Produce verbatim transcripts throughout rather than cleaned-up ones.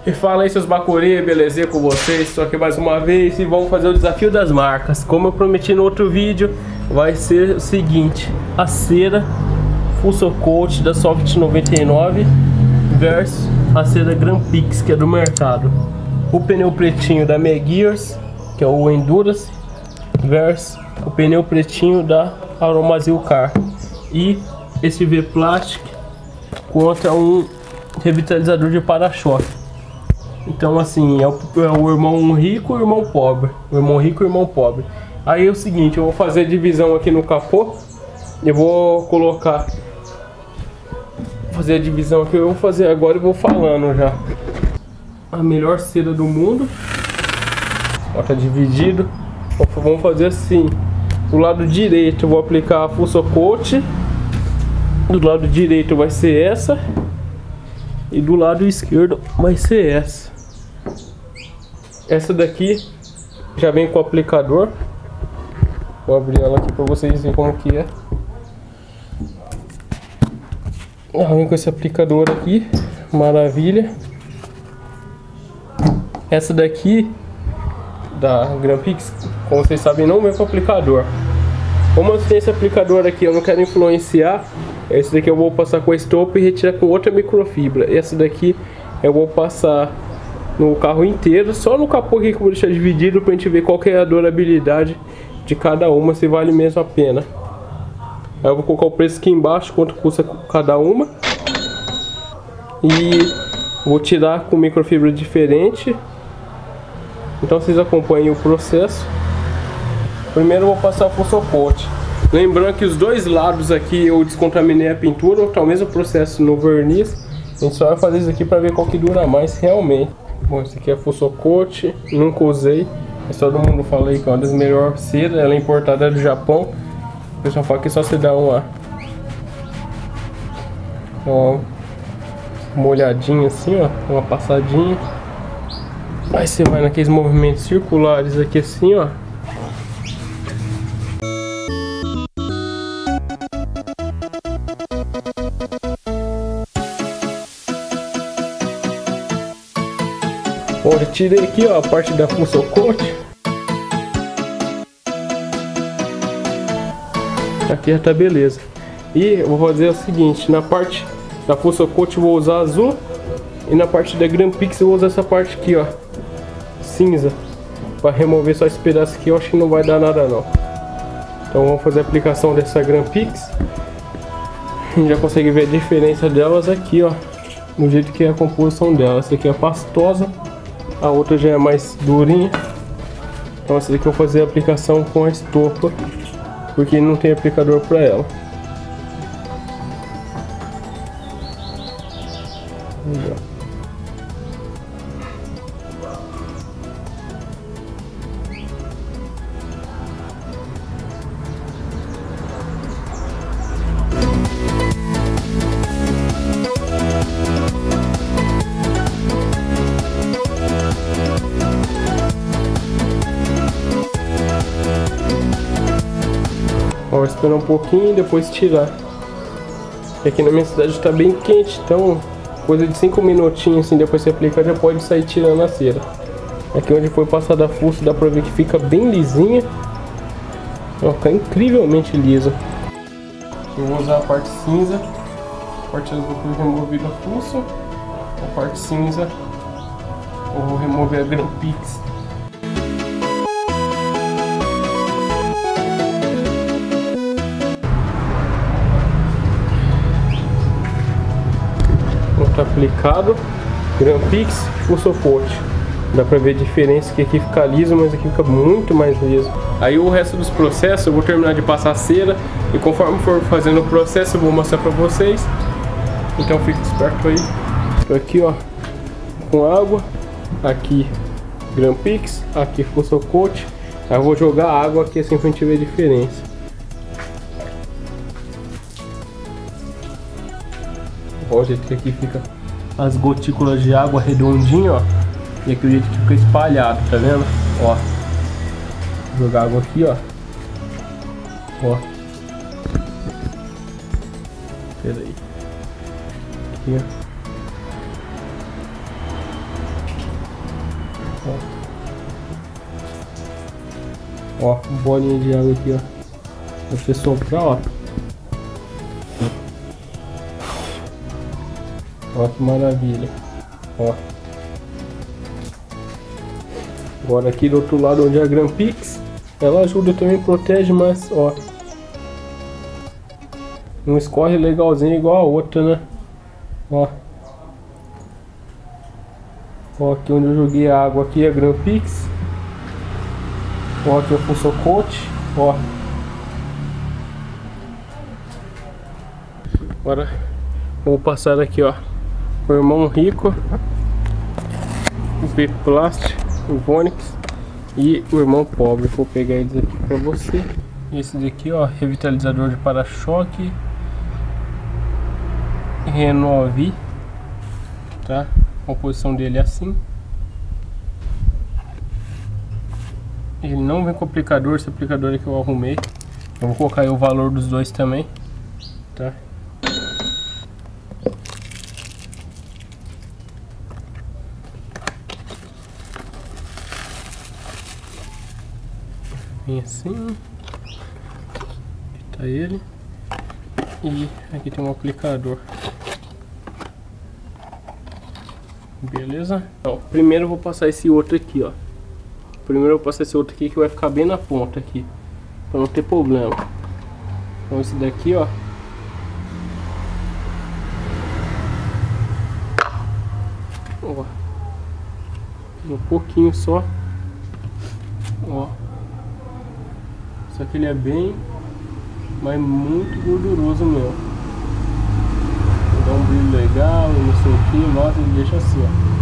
E fala aí, seus bacuri, belezinha com vocês? Estou aqui mais uma vez e vamos fazer o desafio das marcas. Como eu prometi no outro vídeo, vai ser o seguinte: a cera Fuso Coat da Soft noventa e nove versus a cera Grampix, que é do mercado. O pneu pretinho da Megears, que é o Endurance, versus o pneu pretinho da Aromazil Car. E esse V-Plastic contra um revitalizador de para-choque. Então assim, é o, é o irmão rico e o irmão pobre. O irmão rico e o irmão pobre. Aí é o seguinte, eu vou fazer a divisão aqui no capô. Eu vou colocar... Vou fazer a divisão aqui, eu vou fazer agora e vou falando já. A melhor cera do mundo. Ó, tá dividido. Vamos fazer assim. Do lado direito eu vou aplicar a Fuso Coat. Do lado direito vai ser essa. E do lado esquerdo vai ser essa. Essa daqui já vem com o aplicador. Vou abrir ela aqui para vocês verem como que é. Ela vem com esse aplicador aqui. Maravilha. Essa daqui da Grampix, como vocês sabem, não vem com aplicador. Como eu tenho esse aplicador aqui, eu não quero influenciar. Esse daqui eu vou passar com a estopa e retirar com outra microfibra. Essa daqui eu vou passar no carro inteiro, só no capô aqui que eu vou deixar dividido pra gente ver qual que é a durabilidade de cada uma, se vale mesmo a pena. Aí eu vou colocar o preço aqui embaixo, quanto custa cada uma. E vou tirar com microfibra diferente. Então vocês acompanhem o processo. Primeiro eu vou passar o Fuso Coat. Lembrando que os dois lados aqui eu descontaminei a pintura, tá o mesmo processo no verniz. A gente só vai fazer isso aqui para ver qual que dura mais realmente. Bom, esse aqui é a Fuso Coat, nunca usei, mas todo mundo fala aí que é uma das melhores ceras, ela é importada do Japão. O pessoal fala que só você dá uma, uma molhadinha assim, ó, uma passadinha. Aí você vai naqueles movimentos circulares aqui assim, ó. Bom, eu tirei aqui, ó, a parte da Fuso Coat. Aqui já tá beleza. E eu vou fazer o seguinte, na parte da Fuso Coat eu vou usar azul. E na parte da Grampix eu vou usar essa parte aqui, ó, cinza. Para remover só esse pedaço aqui, eu acho que não vai dar nada não. Então vamos fazer a aplicação dessa Grampix. A gente já consegue ver a diferença delas aqui, ó, no jeito que é a composição dela. Essa aqui é pastosa. A outra já é mais durinha. Então essa daqui eu vou fazer a aplicação com a estopa, porque não tem aplicador para ela. Vou esperar um pouquinho e depois tirar. E aqui na minha cidade está bem quente, então coisa de cinco minutinhos assim, depois você aplicar, já pode sair tirando a cera. Aqui onde foi passada a fuça dá pra ver que fica bem lisinha. Ó, fica incrivelmente lisa. Eu vou usar a parte cinza. A parte azul foi removida a fuça. A parte cinza eu vou remover a Grampix. Tá aplicado, Grampix, Fuso Coat. Dá pra ver a diferença, que aqui fica liso, mas aqui fica muito mais liso. Aí o resto dos processos eu vou terminar de passar a cera, e conforme for fazendo o processo eu vou mostrar pra vocês. Então fique esperto aí. Tô aqui, ó, com água, aqui Grampix, aqui Fuso Coat. Aí eu vou jogar água aqui assim pra gente ver a diferença. Ó, o jeito que aqui fica as gotículas de água redondinho, ó. E aqui o jeito que fica espalhado, tá vendo? Ó. Vou jogar água aqui, ó. Ó. Pera aí. Aqui, ó. Ó, ó bolinha de água aqui, ó. Pra você soprar, ó. Ó que maravilha. Ó. Agora aqui do outro lado onde é a Grampix, ela ajuda também, protege, mas ó, não escorre legalzinho igual a outra, né? Ó. Ó, aqui onde eu joguei a água aqui é a Grampix. Ó, aqui é o Fuso Coat. Ó. Agora vou passar aqui, ó, o irmão rico, o V-Plast, o Vonix e o irmão pobre. Vou pegar eles aqui pra você. Esse daqui, ó, revitalizador de para-choque Renove, tá? A composição dele é assim. Ele não vem com aplicador, esse aplicador aqui eu arrumei. Eu vou colocar aí o valor dos dois também, tá? Vem assim. Aqui tá ele. E aqui tem um aplicador. Beleza? Então, primeiro eu vou passar esse outro aqui, ó. Primeiro eu vou passar esse outro aqui que vai ficar bem na ponta aqui, pra não ter problema. Então esse daqui, ó, ó, um pouquinho só, ó. Só que ele é bem, mas muito gorduroso mesmo. Dá um brilho legal, não sei o que, nossa, ele deixa assim, ó.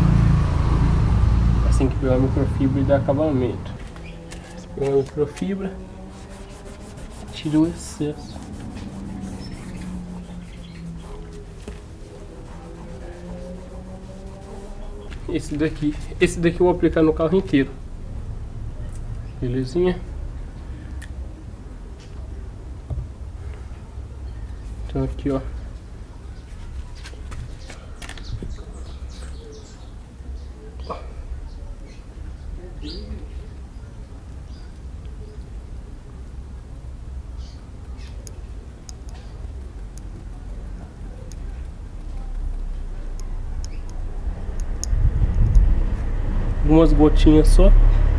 Assim que pegar a microfibra e dá acabamento. Se pegar a microfibra, tira o excesso. Esse daqui, esse daqui eu vou aplicar no carro inteiro. Belezinha? Então aqui, ó. Algumas gotinhas só.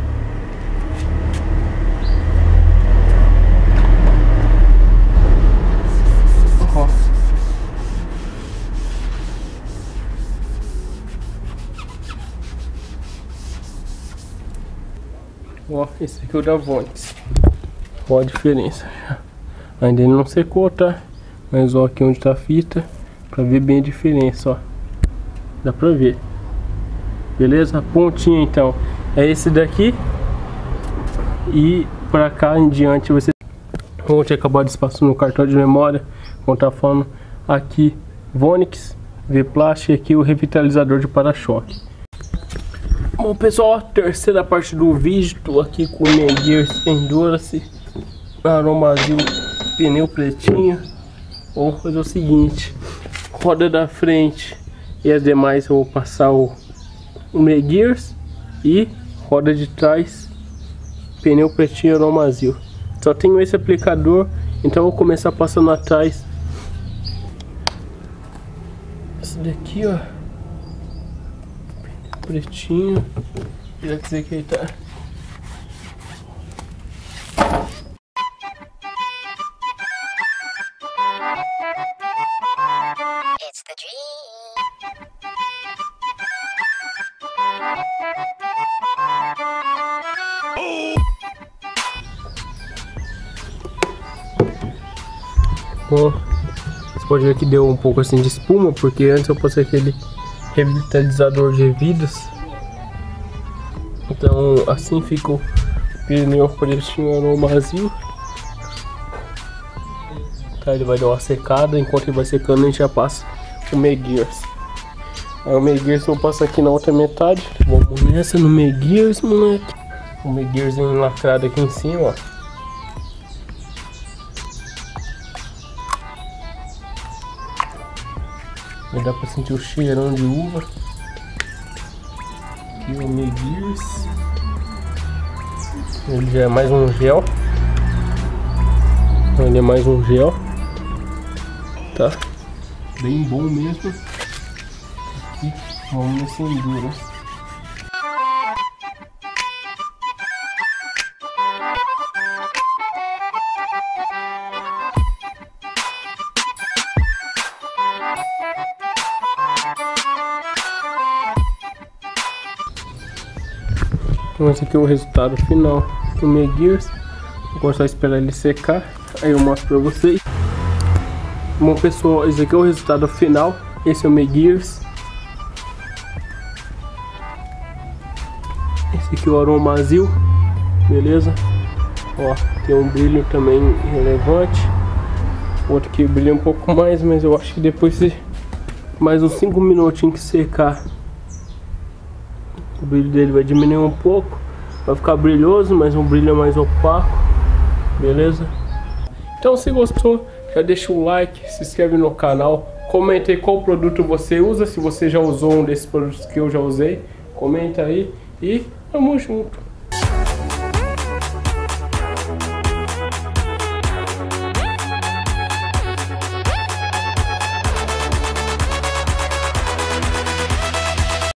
Ó. Ó, esse aqui é o da Vonix. Ó a diferença. Ainda ele não secou, tá? Mas ó aqui onde tá a fita, pra ver bem a diferença, ó. Dá pra ver. Beleza? A pontinha então é esse daqui. E pra cá em diante você vou ter acabado de espaço no cartão de memória. Como tá falando aqui, Vonix, V-Plast, aqui o revitalizador de para-choque. Bom pessoal, terceira parte do vídeo. Tô aqui com o Megears Endurance Aromazil, pneu pretinho. Vamos fazer o seguinte: roda da frente e as demais eu vou passar o o Megears, e roda de trás pneu pretinho Aromazil. Só tenho esse aplicador, então eu vou começar passando atrás. Esse daqui, ó, pneu pretinho. Quer dizer que ele tá. It's the dream. Bom, você pode ver que deu um pouco assim de espuma, porque antes eu passei aquele revitalizador de vidros. Então assim fica o pneu pretinho Aromazil. Tá, ele vai dar uma secada, enquanto ele vai secando a gente já passa o Megears. Aí o Megears eu passo aqui na outra metade. Vamos nessa no Megears, moleque. O Megears lacrado aqui em cima, ó. E dá pra sentir o cheirão de uva. aqui o Megears. Ele já é mais um gel. Ele é mais um gel. Tá? Bem bom mesmo. Aqui, vamos nesse enduro. Então esse aqui é o resultado final do Megears. Vou só esperar ele secar, aí eu mostro pra vocês. Bom pessoal, esse aqui é o resultado final. Esse é o Megears. Esse aqui é o Aromazil, beleza? Ó, tem um brilho também relevante. O outro que brilha um pouco mais, mas eu acho que depois de mais uns cinco minutinhos que secar, o brilho dele vai diminuir um pouco. Vai ficar brilhoso, mas um brilho mais opaco. Beleza? Então se gostou, já deixa um like, se inscreve no canal. Comenta aí qual produto você usa. Se você já usou um desses produtos que eu já usei, comenta aí. E tamo junto.